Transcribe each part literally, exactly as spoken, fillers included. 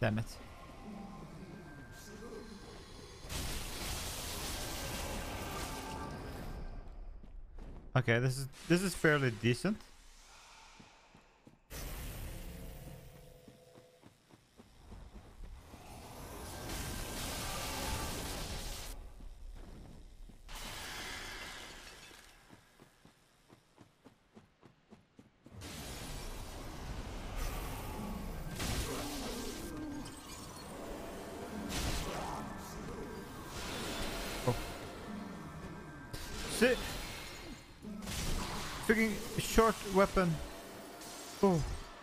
Damn it. Okay, this is this is fairly decent. Oh. Shit. Freaking short weapon. Oh.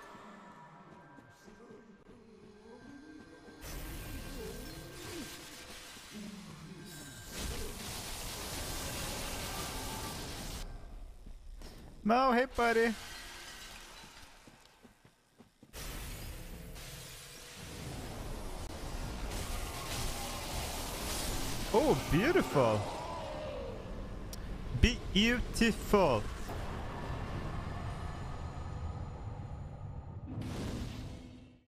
No, hey buddy. Oh, beautiful. Beautiful.